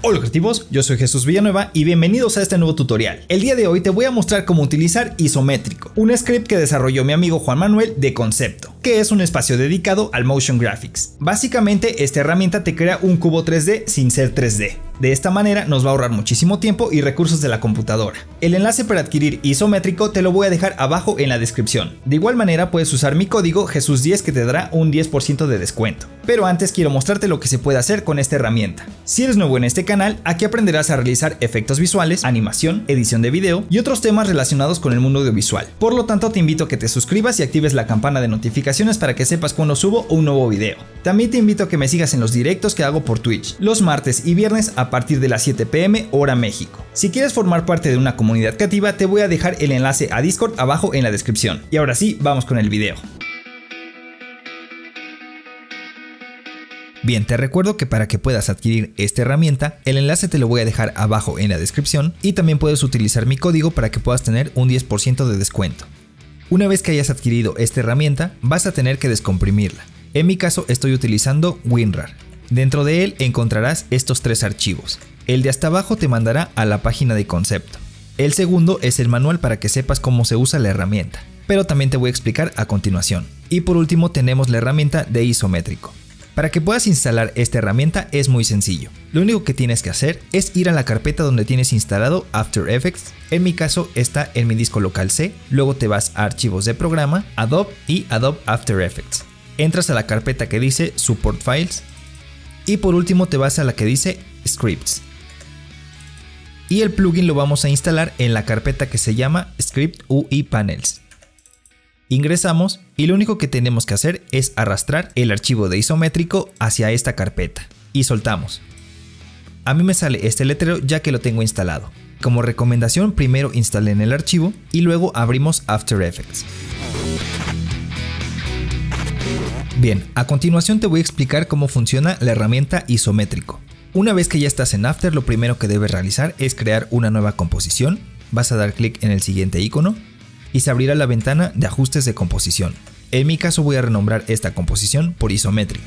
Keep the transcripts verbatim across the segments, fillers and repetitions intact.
Hola creativos, yo soy Jesús Villanueva y bienvenidos a este nuevo tutorial. El día de hoy te voy a mostrar cómo utilizar Isométrico, un script que desarrolló mi amigo Juan Manuel de Concepto, que es un espacio dedicado al motion graphics. Básicamente esta herramienta te crea un cubo tres D sin ser tres D. De esta manera nos va a ahorrar muchísimo tiempo y recursos de la computadora. El enlace para adquirir Isométrico te lo voy a dejar abajo en la descripción. De igual manera puedes usar mi código Jesús diez que te dará un diez por ciento de descuento. Pero antes quiero mostrarte lo que se puede hacer con esta herramienta. Si eres nuevo en este canal, aquí aprenderás a realizar efectos visuales, animación, edición de video y otros temas relacionados con el mundo audiovisual. Por lo tanto te invito a que te suscribas y actives la campana de notificaciones para que sepas cuando subo un nuevo video. También te invito a que me sigas en los directos que hago por Twitch, los martes y viernes a partir de las siete p m hora México. Si quieres formar parte de una comunidad creativa, te voy a dejar el enlace a Discord abajo en la descripción. Y ahora sí, vamos con el video. Bien, te recuerdo que para que puedas adquirir esta herramienta, el enlace te lo voy a dejar abajo en la descripción y también puedes utilizar mi código para que puedas tener un diez por ciento de descuento. Una vez que hayas adquirido esta herramienta, vas a tener que descomprimirla. En mi caso estoy utilizando WinRAR. Dentro de él encontrarás estos tres archivos. El de hasta abajo te mandará a la página de Concepto. El segundo es el manual para que sepas cómo se usa la herramienta, pero también te voy a explicar a continuación. Y por último tenemos la herramienta de Isométrico. Para que puedas instalar esta herramienta es muy sencillo. Lo único que tienes que hacer es ir a la carpeta donde tienes instalado After Effects. En mi caso está en mi disco local C. Luego te vas a archivos de programa, Adobe y Adobe After Effects. Entras a la carpeta que dice Support Files. Y por último te vas a la que dice Scripts. Y el plugin lo vamos a instalar en la carpeta que se llama Script U I Panels. Ingresamos y lo único que tenemos que hacer es arrastrar el archivo de Isométrico hacia esta carpeta y soltamos. A mí me sale este letrero ya que lo tengo instalado. Como recomendación, primero instalen el archivo y luego abrimos After Effects. Bien, a continuación te voy a explicar cómo funciona la herramienta Isométrico. Una vez que ya estás en After, lo primero que debes realizar es crear una nueva composición. Vas a dar clic en el siguiente icono y se abrirá la ventana de ajustes de composición. En mi caso voy a renombrar esta composición por Isométrico.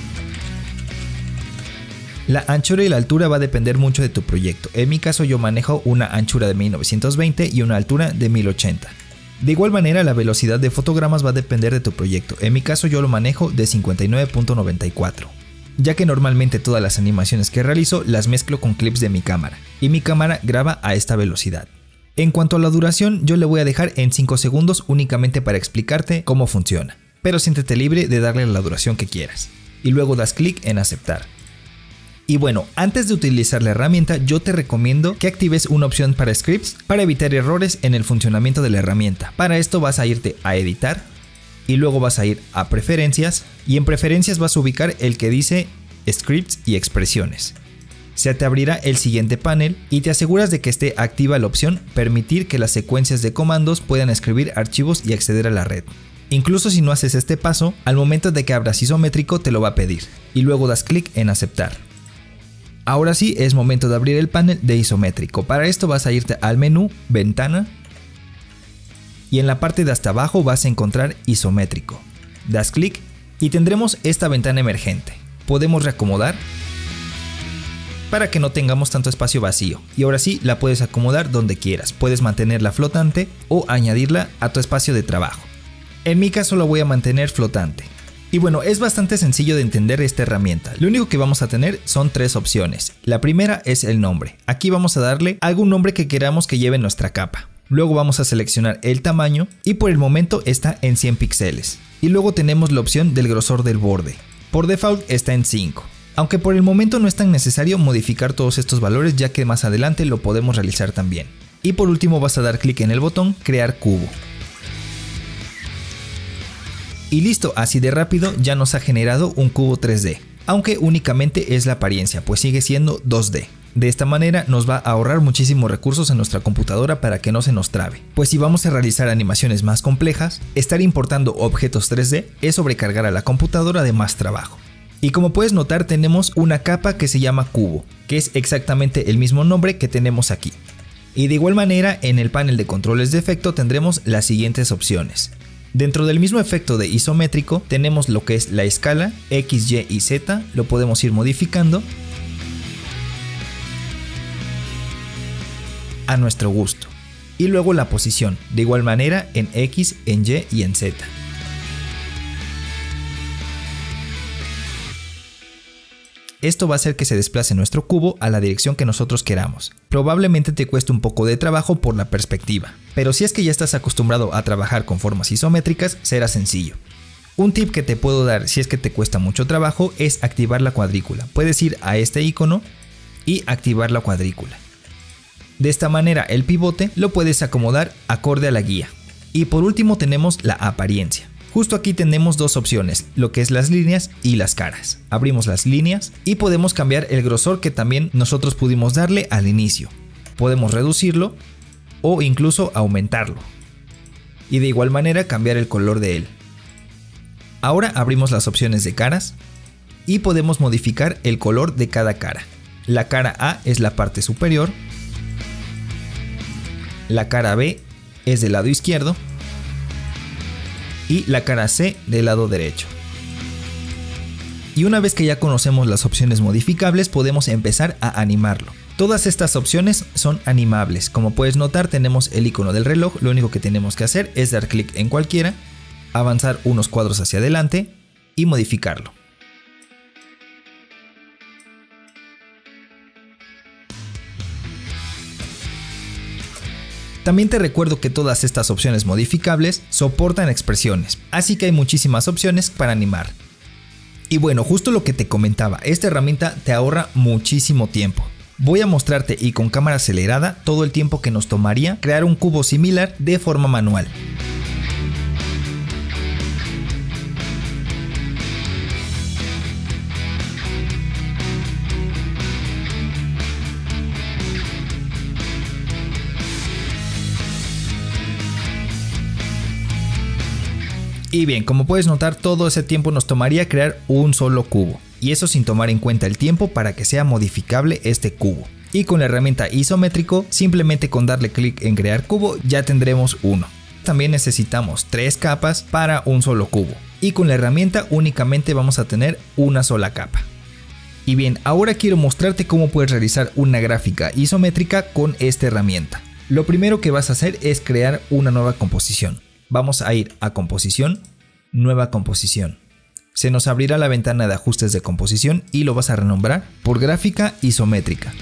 La anchura y la altura va a depender mucho de tu proyecto. En mi caso yo manejo una anchura de mil novecientos veinte y una altura de mil ochenta. De igual manera la velocidad de fotogramas va a depender de tu proyecto. En mi caso yo lo manejo de cincuenta y nueve punto noventa y cuatro. Ya que normalmente todas las animaciones que realizo las mezclo con clips de mi cámara. Y mi cámara graba a esta velocidad. En cuanto a la duración, yo le voy a dejar en cinco segundos únicamente para explicarte cómo funciona, pero siéntete libre de darle la duración que quieras. Y luego das clic en aceptar. Y bueno, antes de utilizar la herramienta, yo te recomiendo que actives una opción para scripts para evitar errores en el funcionamiento de la herramienta. Para esto vas a irte a editar y luego vas a ir a preferencias y en preferencias vas a ubicar el que dice scripts y expresiones. Se te abrirá el siguiente panel y te aseguras de que esté activa la opción permitir que las secuencias de comandos puedan escribir archivos y acceder a la red. Incluso si no haces este paso, al momento de que abras Isométrico te lo va a pedir y luego das clic en aceptar. Ahora sí es momento de abrir el panel de Isométrico. Para esto vas a irte al menú, ventana y en la parte de hasta abajo vas a encontrar Isométrico. Das clic y tendremos esta ventana emergente. Podemos reacomodar para que no tengamos tanto espacio vacío. Y ahora sí la puedes acomodar donde quieras. Puedes mantenerla flotante o añadirla a tu espacio de trabajo. En mi caso lo voy a mantener flotante. Y bueno, es bastante sencillo de entender esta herramienta. Lo único que vamos a tener son tres opciones. La primera es el nombre. Aquí vamos a darle algún nombre que queramos que lleve nuestra capa. Luego vamos a seleccionar el tamaño y por el momento está en cien píxeles. Y luego tenemos la opción del grosor del borde. Por default está en cinco. Aunque por el momento no es tan necesario modificar todos estos valores ya que más adelante lo podemos realizar también. Y por último vas a dar clic en el botón crear cubo. Y listo, así de rápido ya nos ha generado un cubo tres D, aunque únicamente es la apariencia, pues sigue siendo dos D. De esta manera nos va a ahorrar muchísimos recursos en nuestra computadora para que no se nos trabe, pues si vamos a realizar animaciones más complejas, estar importando objetos tres D es sobrecargar a la computadora de más trabajo. Y como puedes notar tenemos una capa que se llama cubo, que es exactamente el mismo nombre que tenemos aquí. Y de igual manera en el panel de controles de efecto tendremos las siguientes opciones. Dentro del mismo efecto de isométrico tenemos lo que es la escala X, Y y Z, lo podemos ir modificando. a nuestro gusto. Y luego la posición, de igual manera en X, en Y y en Z. Esto va a hacer que se desplace nuestro cubo a la dirección que nosotros queramos. Probablemente te cueste un poco de trabajo por la perspectiva, pero si es que ya estás acostumbrado a trabajar con formas isométricas, será sencillo. Un tip que te puedo dar si es que te cuesta mucho trabajo es activar la cuadrícula. Puedes ir a este icono y activar la cuadrícula. De esta manera el pivote lo puedes acomodar acorde a la guía. Y por último tenemos la apariencia. Justo aquí tenemos dos opciones, lo que es las líneas y las caras. Abrimos las líneas y podemos cambiar el grosor que también nosotros pudimos darle al inicio. Podemos reducirlo o incluso aumentarlo. Y de igual manera cambiar el color de él. Ahora abrimos las opciones de caras y podemos modificar el color de cada cara. La cara A es la parte superior. La cara B es del lado izquierdo. Y la cara C del lado derecho. Y una vez que ya conocemos las opciones modificables, podemos empezar a animarlo. Todas estas opciones son animables. Como puedes notar, tenemos el icono del reloj. Lo único que tenemos que hacer es dar clic en cualquiera, avanzar unos cuadros hacia adelante y modificarlo. También te recuerdo que todas estas opciones modificables soportan expresiones, así que hay muchísimas opciones para animar. Y bueno, justo lo que te comentaba, esta herramienta te ahorra muchísimo tiempo. Voy a mostrarte y con cámara acelerada todo el tiempo que nos tomaría crear un cubo similar de forma manual. Y bien, como puedes notar, todo ese tiempo nos tomaría crear un solo cubo. Y eso sin tomar en cuenta el tiempo para que sea modificable este cubo. Y con la herramienta isométrico, simplemente con darle clic en crear cubo, ya tendremos uno. También necesitamos tres capas para un solo cubo. Y con la herramienta únicamente vamos a tener una sola capa. Y bien, ahora quiero mostrarte cómo puedes realizar una gráfica isométrica con esta herramienta. Lo primero que vas a hacer es crear una nueva composición. Vamos a ir a composición, nueva composición. Se nos abrirá la ventana de ajustes de composición y lo vas a renombrar por gráfica isométrica.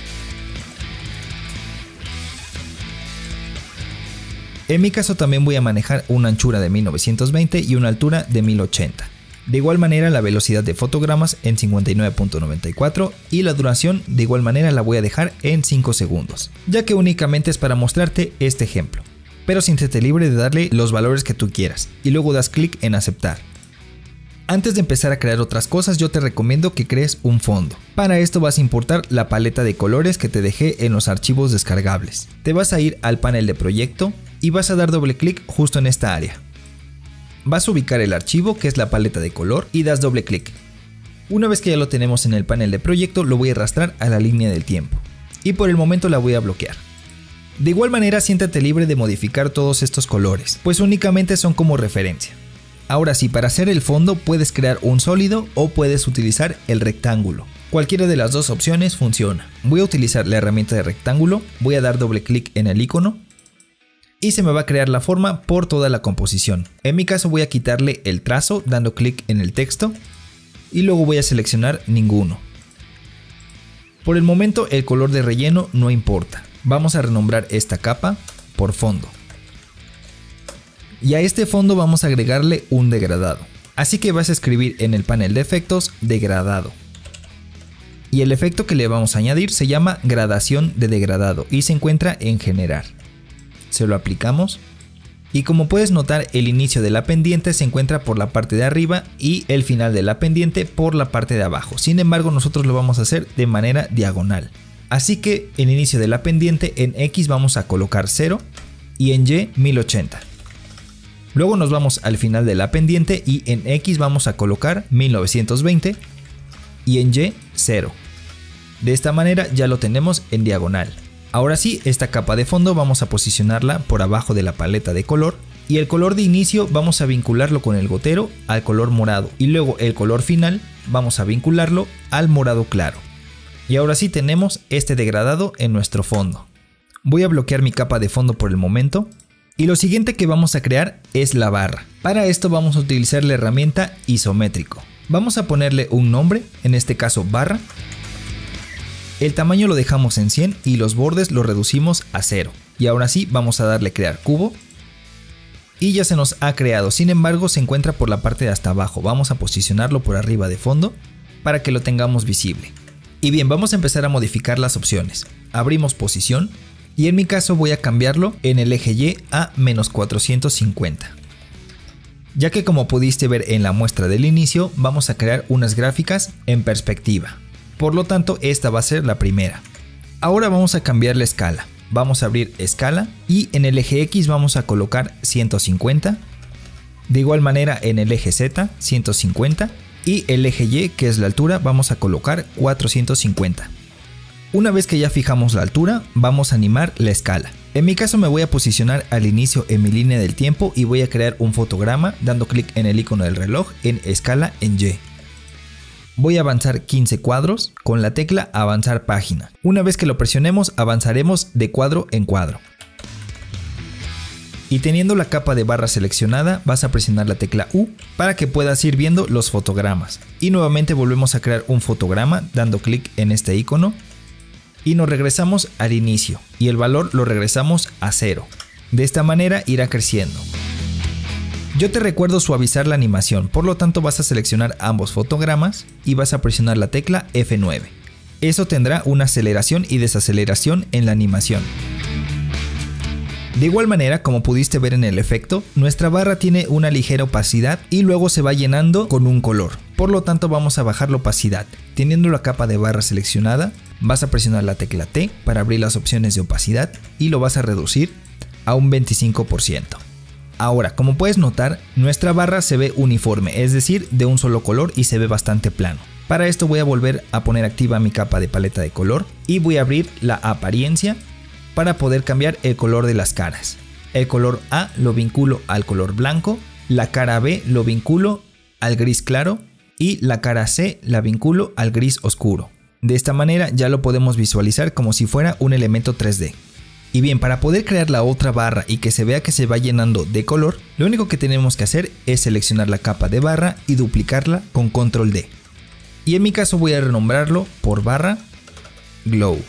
En mi caso también voy a manejar una anchura de mil novecientos veinte y una altura de mil ochenta. De igual manera la velocidad de fotogramas en cincuenta y nueve punto noventa y cuatro y la duración de igual manera la voy a dejar en cinco segundos, ya que únicamente es para mostrarte este ejemplo. Pero siéntete libre de darle los valores que tú quieras y luego das clic en aceptar. Antes de empezar a crear otras cosas, yo te recomiendo que crees un fondo. Para esto vas a importar la paleta de colores que te dejé en los archivos descargables. Te vas a ir al panel de proyecto y vas a dar doble clic justo en esta área. Vas a ubicar el archivo que es la paleta de color y das doble clic. Una vez que ya lo tenemos en el panel de proyecto, lo voy a arrastrar a la línea del tiempo y por el momento la voy a bloquear. De igual manera, siéntate libre de modificar todos estos colores, pues únicamente son como referencia. Ahora sí, para hacer el fondo puedes crear un sólido o puedes utilizar el rectángulo. Cualquiera de las dos opciones funciona. Voy a utilizar la herramienta de rectángulo, voy a dar doble clic en el icono y se me va a crear la forma por toda la composición. En mi caso voy a quitarle el trazo dando clic en el texto y luego voy a seleccionar ninguno. Por el momento el color de relleno no importa. Vamos a renombrar esta capa por fondo. Y a este fondo vamos a agregarle un degradado. Así que vas a escribir en el panel de efectos degradado. Y el efecto que le vamos a añadir se llama gradación de degradado y se encuentra en generar. Se lo aplicamos. Y como puedes notar, el inicio de la pendiente se encuentra por la parte de arriba y el final de la pendiente por la parte de abajo. Sin embargo, nosotros lo vamos a hacer de manera diagonal. Así que el inicio de la pendiente en X vamos a colocar cero y en Y mil ochenta. Luego nos vamos al final de la pendiente y en X vamos a colocar mil novecientos veinte y en Y cero. De esta manera ya lo tenemos en diagonal. Ahora sí, esta capa de fondo vamos a posicionarla por abajo de la paleta de color y el color de inicio vamos a vincularlo con el gotero al color morado y luego el color final vamos a vincularlo al morado claro. Y ahora sí tenemos este degradado en nuestro fondo. Voy a bloquear mi capa de fondo por el momento. Y lo siguiente que vamos a crear es la barra. Para esto vamos a utilizar la herramienta isométrico. Vamos a ponerle un nombre, en este caso barra. El tamaño lo dejamos en cien y los bordes los reducimos a cero. Y ahora sí vamos a darle crear cubo. Y ya se nos ha creado, sin embargo se encuentra por la parte de hasta abajo. Vamos a posicionarlo por arriba de fondo para que lo tengamos visible. Y bien, vamos a empezar a modificar las opciones. Abrimos posición. Y en mi caso voy a cambiarlo en el eje Y a menos cuatrocientos cincuenta. Ya que como pudiste ver en la muestra del inicio, vamos a crear unas gráficas en perspectiva. Por lo tanto, esta va a ser la primera. Ahora vamos a cambiar la escala. Vamos a abrir escala y en el eje X vamos a colocar ciento cincuenta. De igual manera en el eje Z, ciento cincuenta. Y el eje Y, que es la altura, vamos a colocar cuatrocientos cincuenta. Una vez que ya fijamos la altura, vamos a animar la escala. En mi caso me voy a posicionar al inicio en mi línea del tiempo y voy a crear un fotograma dando clic en el icono del reloj en escala en Y. Voy a avanzar quince cuadros con la tecla avanzar página. Una vez que lo presionemos, avanzaremos de cuadro en cuadro. Y teniendo la capa de barra seleccionada, vas a presionar la tecla U para que puedas ir viendo los fotogramas. Y nuevamente volvemos a crear un fotograma dando clic en este icono. Y nos regresamos al inicio y el valor lo regresamos a cero. De esta manera irá creciendo. Yo te recuerdo suavizar la animación, por lo tanto vas a seleccionar ambos fotogramas y vas a presionar la tecla F nueve. Eso tendrá una aceleración y desaceleración en la animación. De igual manera, como pudiste ver en el efecto, nuestra barra tiene una ligera opacidad y luego se va llenando con un color. Por lo tanto vamos a bajar la opacidad. Teniendo la capa de barra seleccionada, vas a presionar la tecla T para abrir las opciones de opacidad y lo vas a reducir a un veinticinco por ciento. Ahora, como puedes notar, nuestra barra se ve uniforme, es decir, de un solo color y se ve bastante plano. Para esto voy a volver a poner activa mi capa de paleta de color y voy a abrir la apariencia para poder cambiar el color de las caras. El color A lo vinculo al color blanco, la cara B lo vinculo al gris claro y la cara C la vinculo al gris oscuro. De esta manera ya lo podemos visualizar como si fuera un elemento tres D. Y bien, para poder crear la otra barra y que se vea que se va llenando de color, lo único que tenemos que hacer es seleccionar la capa de barra y duplicarla con control D. Y en mi caso voy a renombrarlo por barra Glow,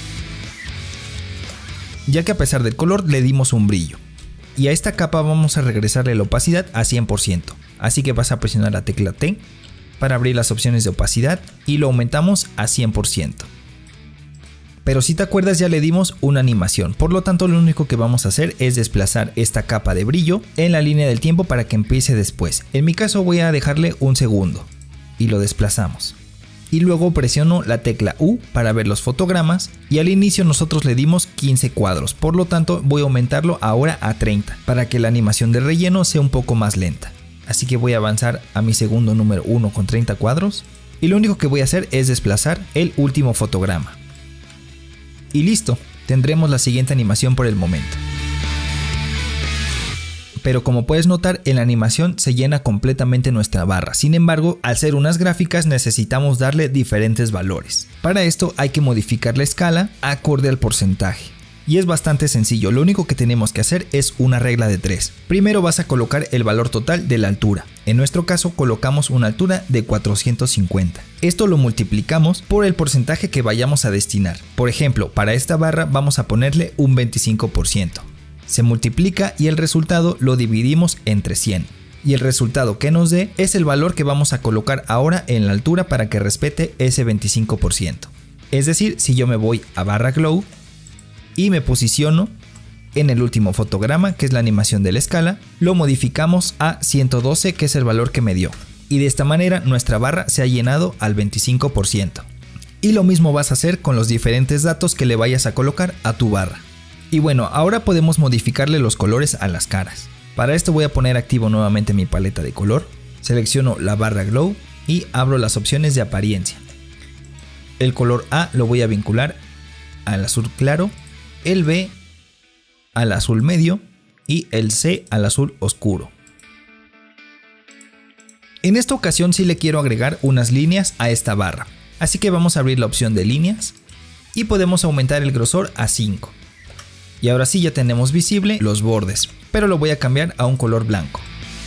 ya que a pesar del color le dimos un brillo. Y a esta capa vamos a regresarle la opacidad a cien por ciento. Así que vas a presionar la tecla T para abrir las opciones de opacidad y lo aumentamos a cien por ciento. Pero si te acuerdas, ya le dimos una animación, por lo tanto lo único que vamos a hacer es desplazar esta capa de brillo en la línea del tiempo para que empiece después. En mi caso voy a dejarle un segundo y lo desplazamos. Y luego presiono la tecla U para ver los fotogramas y al inicio nosotros le dimos quince cuadros, por lo tanto voy a aumentarlo ahora a treinta para que la animación de relleno sea un poco más lenta. Así que voy a avanzar a mi segundo número uno con treinta cuadros y lo único que voy a hacer es desplazar el último fotograma. Y listo, tendremos la siguiente animación por el momento. Pero como puedes notar, en la animación se llena completamente nuestra barra. Sin embargo, al ser unas gráficas necesitamos darle diferentes valores. Para esto hay que modificar la escala acorde al porcentaje. Y es bastante sencillo, lo único que tenemos que hacer es una regla de tres. Primero vas a colocar el valor total de la altura. En nuestro caso colocamos una altura de cuatrocientos cincuenta. Esto lo multiplicamos por el porcentaje que vayamos a destinar. Por ejemplo, para esta barra vamos a ponerle un veinticinco por ciento. Se multiplica y el resultado lo dividimos entre cien. Y el resultado que nos dé es el valor que vamos a colocar ahora en la altura para que respete ese veinticinco por ciento. Es decir, si yo me voy a barra Glow y me posiciono en el último fotograma, que es la animación de la escala, lo modificamos a ciento doce, que es el valor que me dio. Y de esta manera nuestra barra se ha llenado al veinticinco por ciento. Y lo mismo vas a hacer con los diferentes datos que le vayas a colocar a tu barra. Y bueno, ahora podemos modificarle los colores a las caras. Para esto voy a poner activo nuevamente mi paleta de color, selecciono la barra Glow y abro las opciones de apariencia. El color A lo voy a vincular al azul claro, el B al azul medio y el C al azul oscuro. En esta ocasión sí le quiero agregar unas líneas a esta barra, así que vamos a abrir la opción de líneas y podemos aumentar el grosor a cinco. Y ahora sí ya tenemos visible los bordes, pero lo voy a cambiar a un color blanco.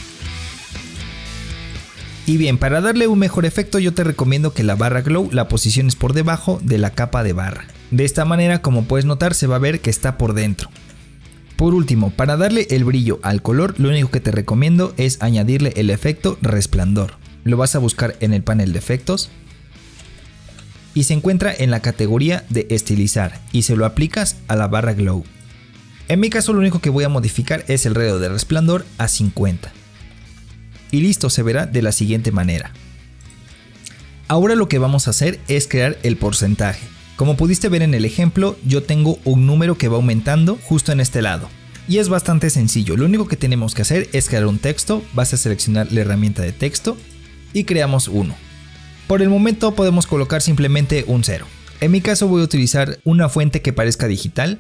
Y bien, para darle un mejor efecto yo te recomiendo que la barra glow la posiciones por debajo de la capa de barra. De esta manera, como puedes notar, se va a ver que está por dentro. Por último, para darle el brillo al color, lo único que te recomiendo es añadirle el efecto resplandor. Lo vas a buscar en el panel de efectos y se encuentra en la categoría de estilizar y se lo aplicas a la barra glow. En mi caso lo único que voy a modificar es el radio de resplandor a cincuenta. Y listo, se verá de la siguiente manera. Ahora lo que vamos a hacer es crear el porcentaje. Como pudiste ver en el ejemplo, yo tengo un número que va aumentando justo en este lado. Y es bastante sencillo, lo único que tenemos que hacer es crear un texto, vas a seleccionar la herramienta de texto y creamos uno. Por el momento podemos colocar simplemente un cero. En mi caso voy a utilizar una fuente que parezca digital.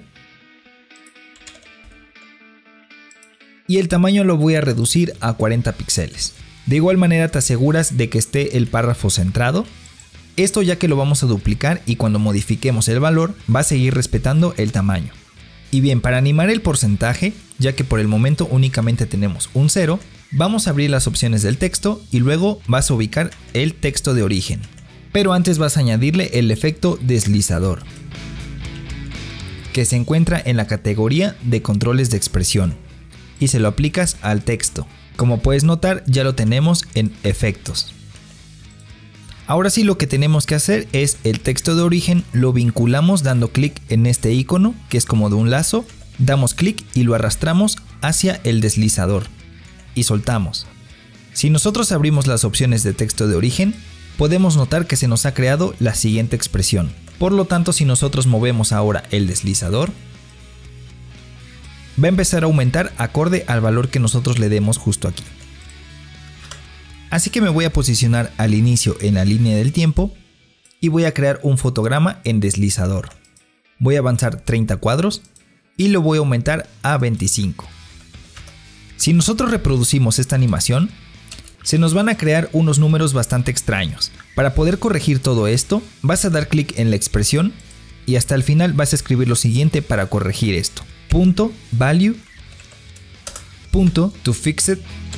Y el tamaño lo voy a reducir a cuarenta píxeles. De igual manera te aseguras de que esté el párrafo centrado. Esto ya que lo vamos a duplicar y cuando modifiquemos el valor va a seguir respetando el tamaño. Y bien, para animar el porcentaje, ya que por el momento únicamente tenemos un cero, vamos a abrir las opciones del texto y luego vas a ubicar el texto de origen. Pero antes vas a añadirle el efecto deslizador, que se encuentra en la categoría de controles de expresión. Y se lo aplicas al texto. Como puedes notar, ya lo tenemos en efectos. Ahora sí lo que tenemos que hacer es el texto de origen lo vinculamos dando clic en este icono que es como de un lazo, damos clic y lo arrastramos hacia el deslizador y soltamos. Si nosotros abrimos las opciones de texto de origen, podemos notar que se nos ha creado la siguiente expresión. Por lo tanto, si nosotros movemos ahora el deslizador, va a empezar a aumentar acorde al valor que nosotros le demos justo aquí. Así que me voy a posicionar al inicio en la línea del tiempo y voy a crear un fotograma en deslizador. Voy a avanzar treinta cuadros y lo voy a aumentar a veinticinco. Si nosotros reproducimos esta animación, se nos van a crear unos números bastante extraños. Para poder corregir todo esto, vas a dar clic en la expresión y hasta el final vas a escribir lo siguiente para corregir esto. Punto value punto to fixed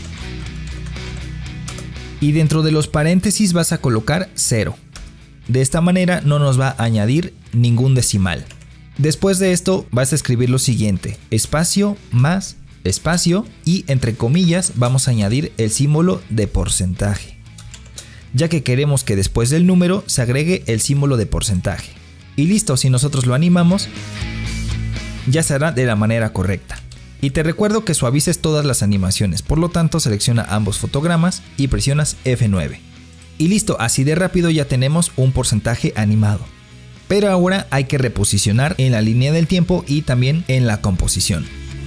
y dentro de los paréntesis vas a colocar cero. De esta manera no nos va a añadir ningún decimal. Después de esto vas a escribir lo siguiente, espacio más espacio y entre comillas vamos a añadir el símbolo de porcentaje, ya que queremos que después del número se agregue el símbolo de porcentaje. Y listo, si nosotros lo animamos ya se hará de la manera correcta. Y te recuerdo que suavices todas las animaciones, por lo tanto selecciona ambos fotogramas y presionas F nueve. Y listo, así de rápido ya tenemos un porcentaje animado. Pero ahora hay que reposicionar en la línea del tiempo y también en la composición.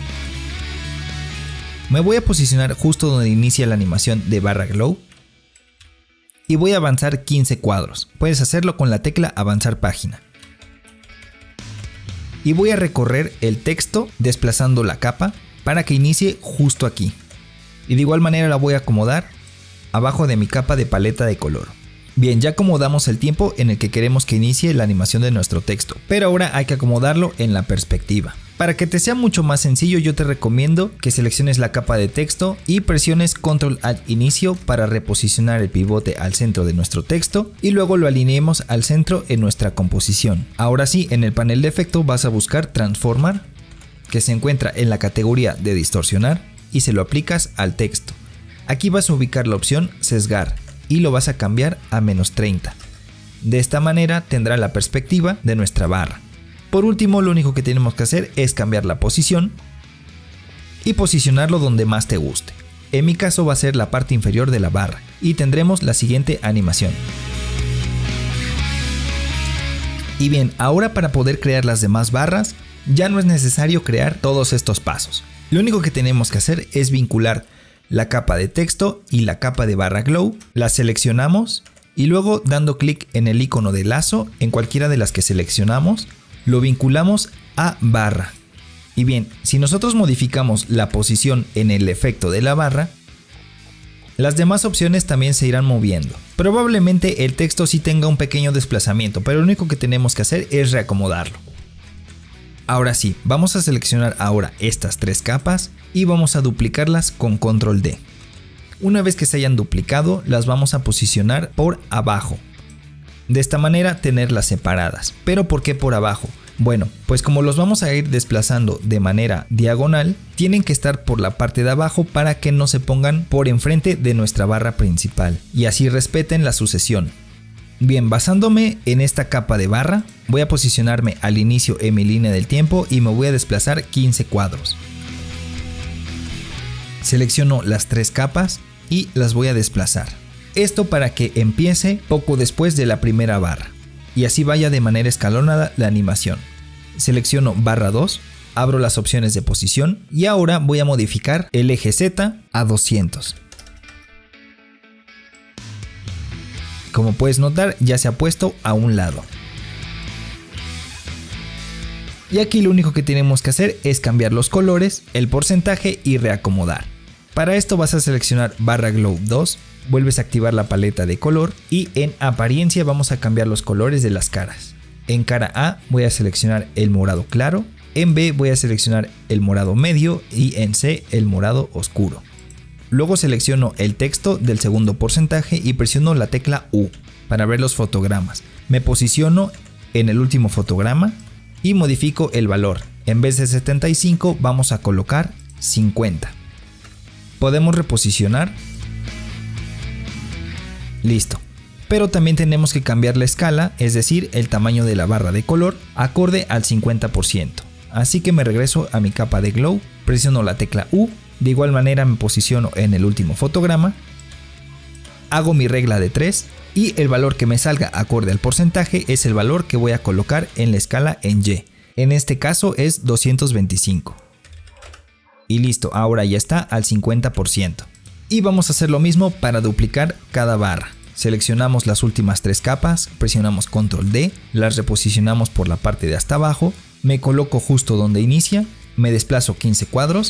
Me voy a posicionar justo donde inicia la animación de barra glow y voy a avanzar quince cuadros. Puedes hacerlo con la tecla avanzar página. Y voy a recorrer el texto desplazando la capa para que inicie justo aquí. Y de igual manera la voy a acomodar abajo de mi capa de paleta de color. Bien, ya acomodamos el tiempo en el que queremos que inicie la animación de nuestro texto, pero ahora hay que acomodarlo en la perspectiva. Para que te sea mucho más sencillo, yo te recomiendo que selecciones la capa de texto y presiones control alt inicio para reposicionar el pivote al centro de nuestro texto y luego lo alineemos al centro en nuestra composición. Ahora sí, en el panel de efecto vas a buscar transformar, que se encuentra en la categoría de distorsionar y se lo aplicas al texto. Aquí vas a ubicar la opción sesgar y lo vas a cambiar a menos treinta. De esta manera tendrá la perspectiva de nuestra barra. Por último, lo único que tenemos que hacer es cambiar la posición y posicionarlo donde más te guste. En mi caso va a ser la parte inferior de la barra y tendremos la siguiente animación. Y bien, ahora para poder crear las demás barras ya no es necesario crear todos estos pasos. Lo único que tenemos que hacer es vincular la capa de texto y la capa de barra glow, la seleccionamos y luego dando clic en el icono de lazo en cualquiera de las que seleccionamos, lo vinculamos a barra. Y bien, si nosotros modificamos la posición en el efecto de la barra, las demás opciones también se irán moviendo. Probablemente el texto sí tenga un pequeño desplazamiento, pero lo único que tenemos que hacer es reacomodarlo. Ahora sí, vamos a seleccionar ahora estas tres capas y vamos a duplicarlas con control D. Una vez que se hayan duplicado, las vamos a posicionar por abajo. De esta manera tenerlas separadas. ¿Pero por qué por abajo? Bueno, pues como los vamos a ir desplazando de manera diagonal, tienen que estar por la parte de abajo para que no se pongan por enfrente de nuestra barra principal y así respeten la sucesión. Bien, basándome en esta capa de barra, voy a posicionarme al inicio en mi línea del tiempo y me voy a desplazar quince cuadros. Selecciono las tres capas y las voy a desplazar. Esto para que empiece poco después de la primera barra y así vaya de manera escalonada la animación. Selecciono barra dos, abro las opciones de posición y ahora voy a modificar el eje Z a doscientos. Como puedes notar, ya se ha puesto a un lado. Y aquí lo único que tenemos que hacer es cambiar los colores, el porcentaje y reacomodar. Para esto vas a seleccionar barra Glow dos, vuelves a activar la paleta de color y en apariencia vamos a cambiar los colores de las caras. En cara A voy a seleccionar el morado claro, en B voy a seleccionar el morado medio y en C el morado oscuro. Luego selecciono el texto del segundo porcentaje y presiono la tecla U para ver los fotogramas. Me posiciono en el último fotograma y modifico el valor. En vez de setenta y cinco vamos a colocar cincuenta. Podemos reposicionar. Listo. Pero también tenemos que cambiar la escala, es decir, el tamaño de la barra de color, acorde al cincuenta por ciento. Así que me regreso a mi capa de Glow, presiono la tecla U. De igual manera me posiciono en el último fotograma, hago mi regla de tres y el valor que me salga acorde al porcentaje es el valor que voy a colocar en la escala en Y. En este caso es doscientos veinticinco. Y listo, ahora ya está al cincuenta por ciento. Y vamos a hacer lo mismo para duplicar cada barra. Seleccionamos las últimas tres capas, presionamos control D, las reposicionamos por la parte de hasta abajo, me coloco justo donde inicia, me desplazo quince cuadros.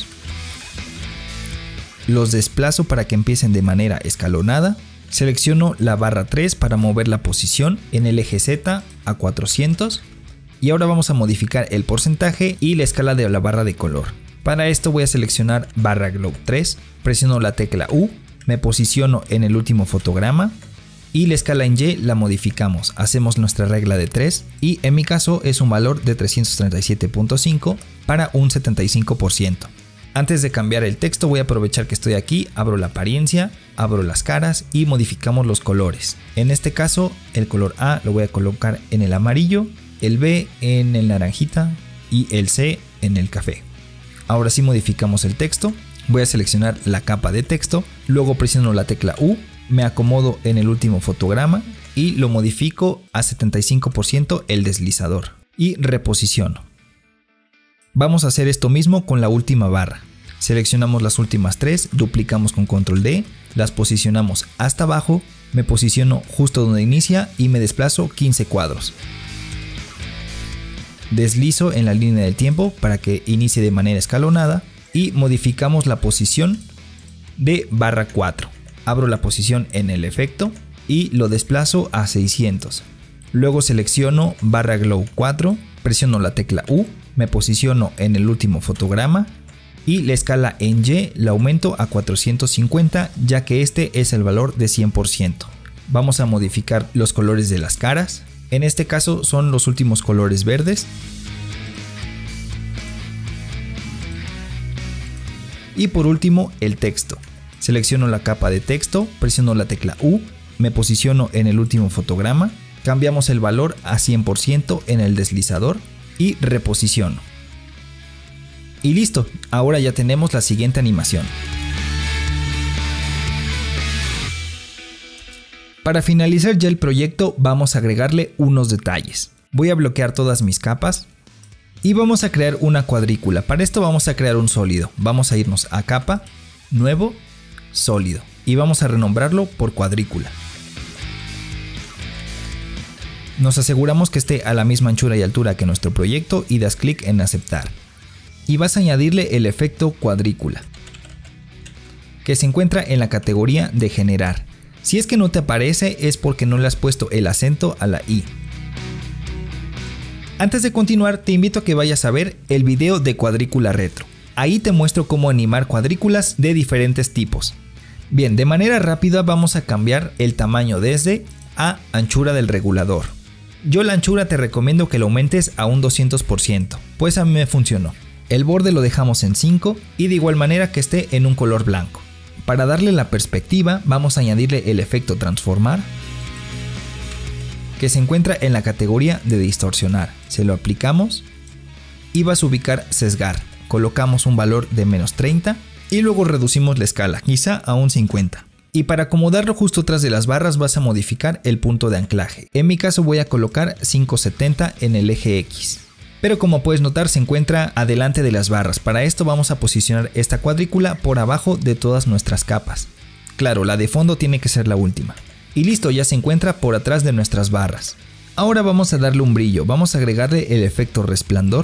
Los desplazo para que empiecen de manera escalonada. Selecciono la barra tres para mover la posición en el eje Z a cuatrocientos. Y ahora vamos a modificar el porcentaje y la escala de la barra de color. Para esto voy a seleccionar barra Glow tres, presiono la tecla U, me posiciono en el último fotograma y la escala en Y la modificamos. Hacemos nuestra regla de tres y en mi caso es un valor de trescientos treinta y siete punto cinco para un setenta y cinco por ciento. Antes de cambiar el texto voy a aprovechar que estoy aquí, abro la apariencia, abro las caras y modificamos los colores. En este caso el color A lo voy a colocar en el amarillo, el B en el naranjita y el C en el café. Ahora sí modificamos el texto, voy a seleccionar la capa de texto, luego presiono la tecla U, me acomodo en el último fotograma y lo modifico a setenta y cinco por ciento el deslizador y reposiciono. Vamos a hacer esto mismo con la última barra. Seleccionamos las últimas tres, duplicamos con control D, las posicionamos hasta abajo, me posiciono justo donde inicia y me desplazo quince cuadros. Deslizo en la línea del tiempo para que inicie de manera escalonada y modificamos la posición de barra cuatro. Abro la posición en el efecto y lo desplazo a seiscientos. Luego selecciono barra Glow cuatro, presiono la tecla U, me posiciono en el último fotograma y la escala en Y la aumento a cuatrocientos cincuenta ya que este es el valor de cien por ciento. Vamos a modificar los colores de las caras, en este caso son los últimos colores verdes. Y por último el texto. Selecciono la capa de texto, presiono la tecla U, me posiciono en el último fotograma, cambiamos el valor a cien por ciento en el deslizador y reposiciono. Y listo, ahora ya tenemos la siguiente animación. Para finalizar ya el proyecto vamos a agregarle unos detalles. Voy a bloquear todas mis capas y vamos a crear una cuadrícula. Para esto vamos a crear un sólido. Vamos a irnos a capa, nuevo, sólido y vamos a renombrarlo por cuadrícula. Nos aseguramos que esté a la misma anchura y altura que nuestro proyecto y das clic en aceptar. Y vas a añadirle el efecto cuadrícula, que se encuentra en la categoría de generar. Si es que no te aparece es porque no le has puesto el acento a la I. Antes de continuar, te invito a que vayas a ver el video de cuadrícula retro. Ahí te muestro cómo animar cuadrículas de diferentes tipos. Bien, de manera rápida vamos a cambiar el tamaño desde a anchura del regulador. Yo la anchura te recomiendo que lo aumentes a un doscientos por ciento, pues a mí me funcionó. El borde lo dejamos en cinco y de igual manera que esté en un color blanco. Para darle la perspectiva vamos a añadirle el efecto transformar, que se encuentra en la categoría de distorsionar. Se lo aplicamos y vas a ubicar sesgar. Colocamos un valor de menos treinta y luego reducimos la escala, quizá a un cincuenta. Y para acomodarlo justo tras de las barras vas a modificar el punto de anclaje. En mi caso voy a colocar quinientos setenta en el eje X. Pero como puedes notar se encuentra adelante de las barras. Para esto vamos a posicionar esta cuadrícula por abajo de todas nuestras capas. Claro, la de fondo tiene que ser la última. Y listo, ya se encuentra por atrás de nuestras barras. Ahora vamos a darle un brillo, vamos a agregarle el efecto resplandor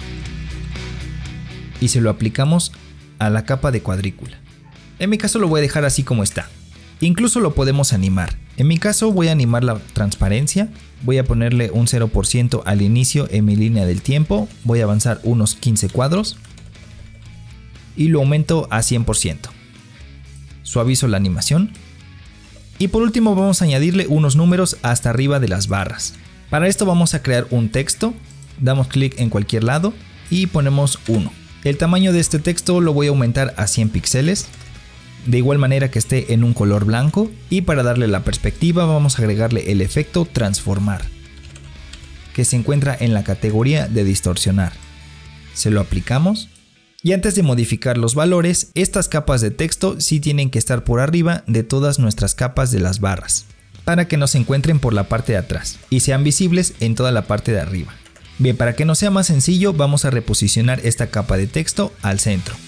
y se lo aplicamos a la capa de cuadrícula. En mi caso lo voy a dejar así como está. Incluso lo podemos animar. En mi caso voy a animar la transparencia, voy a ponerle un cero por ciento al inicio en mi línea del tiempo, voy a avanzar unos quince cuadros y lo aumento a cien por ciento. Suavizo la animación. Y por último vamos a añadirle unos números hasta arriba de las barras. Para esto vamos a crear un texto, damos clic en cualquier lado y ponemos uno. El tamaño de este texto lo voy a aumentar a cien píxeles, de igual manera que esté en un color blanco, y para darle la perspectiva vamos a agregarle el efecto transformar, que se encuentra en la categoría de distorsionar. Se lo aplicamos. Y antes de modificar los valores, estas capas de texto sí tienen que estar por arriba de todas nuestras capas de las barras, para que no se encuentren por la parte de atrás y sean visibles en toda la parte de arriba. Bien, para que nos sea más sencillo, vamos a reposicionar esta capa de texto al centro.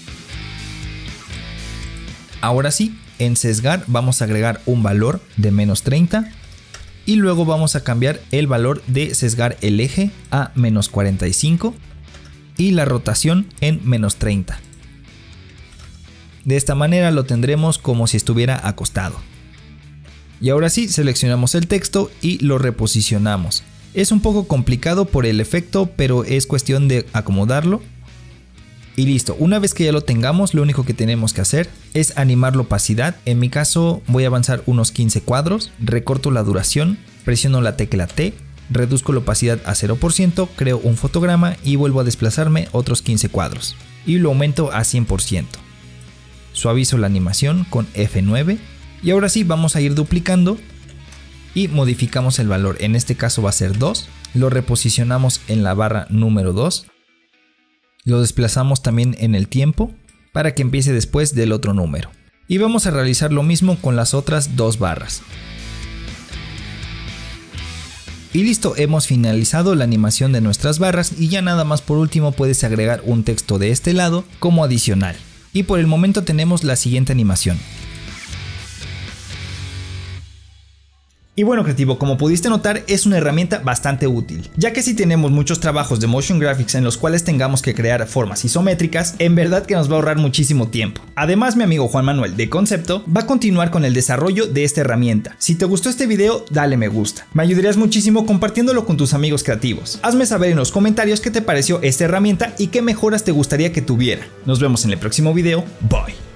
Ahora sí, en sesgar vamos a agregar un valor de menos treinta y luego vamos a cambiar el valor de sesgar el eje a menos cuarenta y cinco. Y la rotación en menos treinta. De esta manera lo tendremos como si estuviera acostado. Y ahora sí, seleccionamos el texto y lo reposicionamos. Es un poco complicado por el efecto, pero es cuestión de acomodarlo. Y listo, una vez que ya lo tengamos, lo único que tenemos que hacer es animar la opacidad. En mi caso voy a avanzar unos quince cuadros, recorto la duración, presiono la tecla T, reduzco la opacidad a cero por ciento, creo un fotograma y vuelvo a desplazarme otros quince cuadros y lo aumento a cien por ciento. Suavizo la animación con F nueve y ahora sí vamos a ir duplicando y modificamos el valor. En este caso va a ser dos, lo reposicionamos en la barra número dos, lo desplazamos también en el tiempo para que empiece después del otro número y vamos a realizar lo mismo con las otras dos barras. Y listo, hemos finalizado la animación de nuestras barras y ya nada más por último puedes agregar un texto de este lado como adicional. Y por el momento tenemos la siguiente animación. Y bueno, creativo, como pudiste notar, es una herramienta bastante útil, ya que si tenemos muchos trabajos de motion graphics en los cuales tengamos que crear formas isométricas, en verdad que nos va a ahorrar muchísimo tiempo. Además, mi amigo Juan Manuel de Concepto va a continuar con el desarrollo de esta herramienta. Si te gustó este video, dale me gusta. Me ayudarías muchísimo compartiéndolo con tus amigos creativos. Hazme saber en los comentarios qué te pareció esta herramienta y qué mejoras te gustaría que tuviera. Nos vemos en el próximo video. Bye.